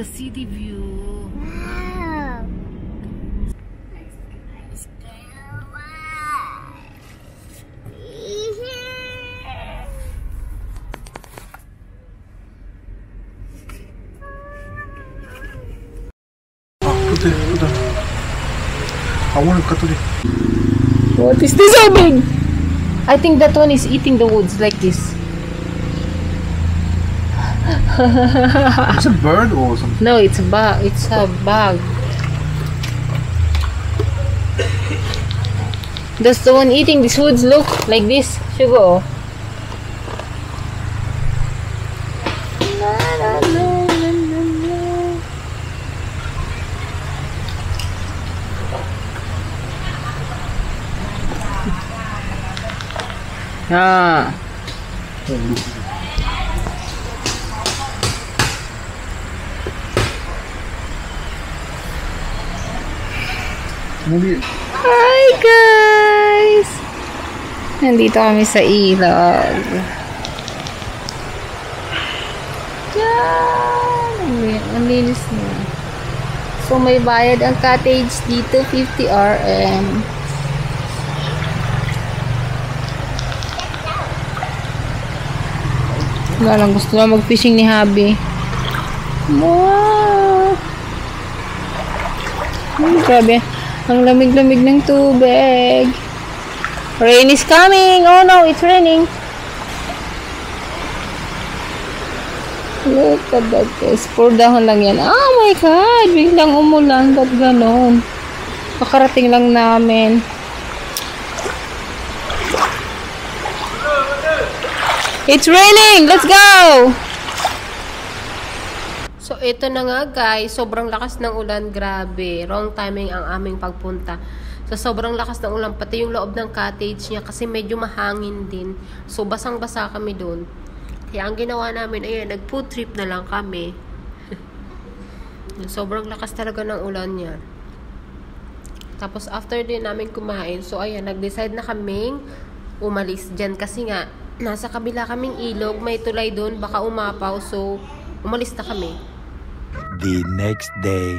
the city view. Wow. I want to cut it. What is this so big? I think that one is eating the woods like this. It's a bird or something? No, it's a bug. It's a bug. Does the one eating these woods look like this? Sugar. Ah. Hi guys! Nandito kami sa ilog. Diyan! Ang linis niya. So may bayad ang cottage dito, 50 RM. Wala lang, gusto na mag-fishing ni Habi. Wow! Grabe. Ang lamig-lamig ng tubig. Rain is coming! Oh no, it's raining. Look at that guys. Puro dahon lang yan. Oh my God! Biglang umulan. Ba't ganon? Pakarating lang namin. It's raining! Let's go! So, ito na nga guys. Sobrang lakas ng ulan. Grabe. Wrong timing ang aming pagpunta. So, sobrang lakas ng ulan. Pati yung loob ng cottage niya kasi medyo mahangin din. So, basang-basa kami dun. Kaya ang ginawa namin, ayan, nag-food trip na lang kami. Sobrang lakas talaga ng ulan niya. Tapos, after din namin kumain, so, ayan, nag-decide na kaming umalis dyan. Kasi nga, nasa kabila kaming ilog, may tulay doon, baka umapaw, so umalis na kami. The next day.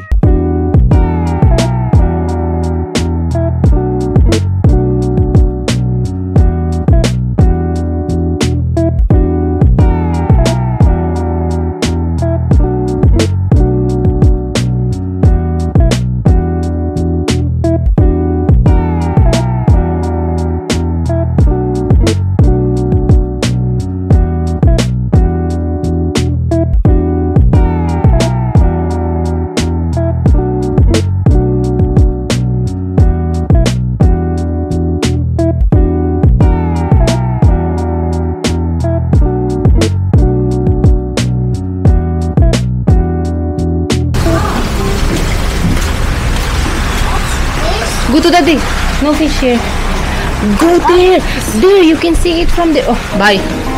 Go to daddy. No fish here. Go there. There, you can see it from there. Oh, bye.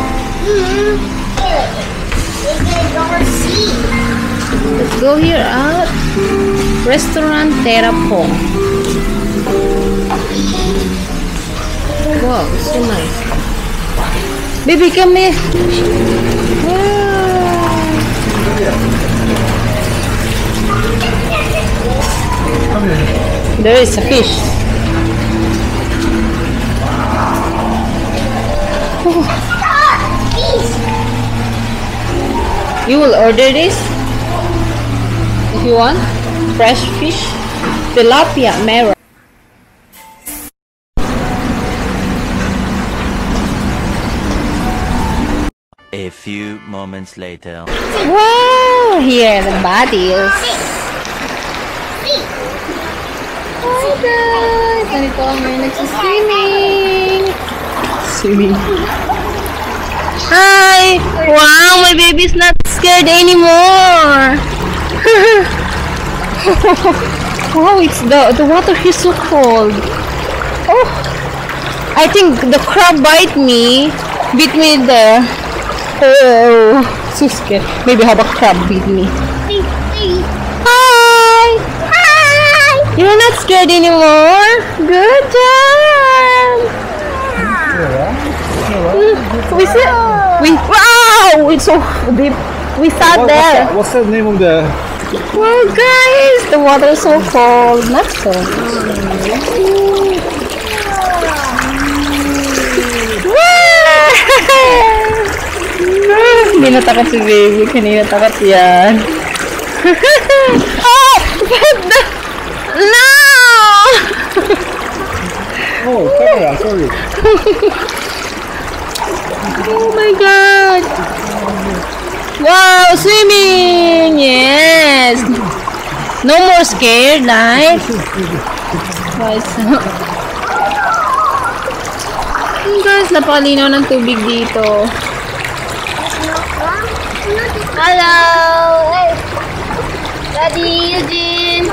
Let's go here at Restaurant Terrapong. Wow, it's so nice. Baby, come here. Wow. There is a fish. Oh. You will order this if you want. Fresh fish, tilapia, mera. A few moments later. Wow! Here are the bodies. Hi guys! Ganito kami nagsiswimming. Swimming. Hi! Wow! My baby's not scared anymore! Wow! It's the water is so cold. Oh! I think the crab bit me there. Oh! So scared. Maybe how the crab bit me. Hi! You're not scared anymore? Good job! Wow! It's so deep. We sat there. What's the name of the Wow, guys, the water is so cold. Not so. Hindi natakot si baby. Kanina takot yan. Oh! No! Oh, camera, sorry. Oh my god! Wow, swimming! Yes! No more scared, nice. Guys, guys, napakalinaw ng tubig dito. Hello! Hey! Daddy, Eugene!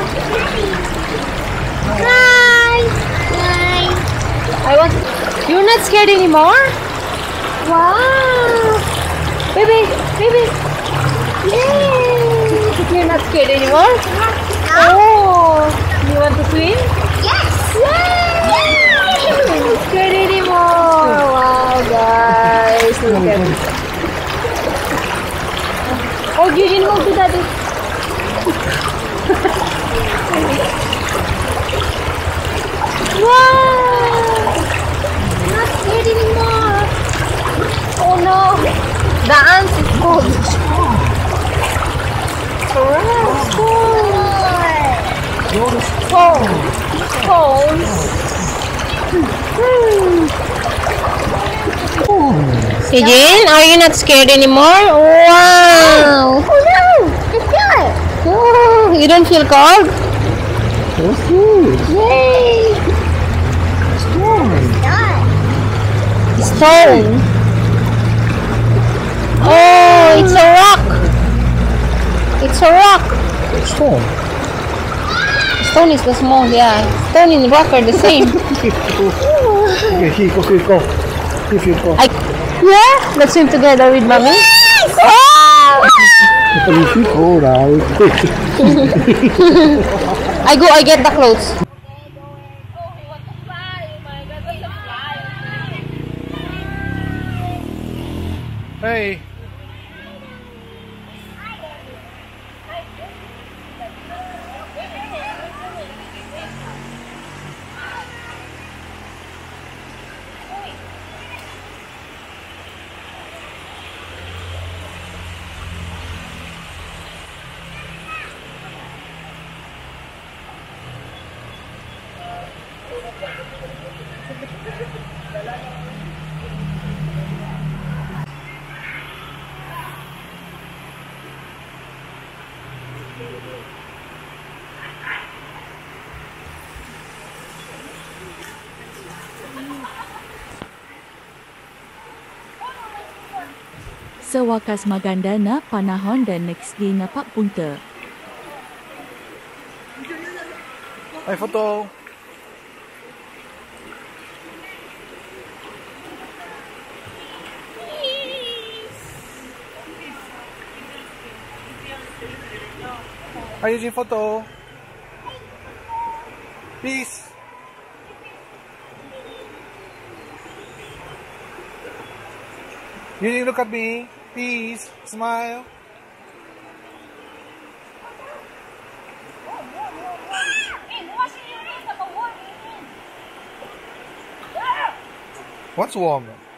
Hi! Hi! You're not scared anymore? Wow! Baby! Baby! Yay! You're not scared anymore? Oh! You want to swim? Yes! Yay! Not scared anymore! Wow, guys! Look at this. Oh, Eugene, hold to daddy. Wow! Not scared anymore. Oh no! The ants is cold. Cold. Cold. Eugene, are you not scared anymore? Wow! Oh no! It's good! Oh, you don't feel cold? Yay! Stone. Oh, it's a rock. It's a rock. Stone. Stone is the small, yeah. Stone and rock are the same. Okay, here you go. Here you go. Yeah, let's swim together with mommy. Oh! If you go now. I get the clothes. Hey. Sa wakas maganda na panahon dan next day na papunta. Ay, photo. Ay, Eugene, photo. Peace. Eugene, look at me. Peace. Smile. What's warm?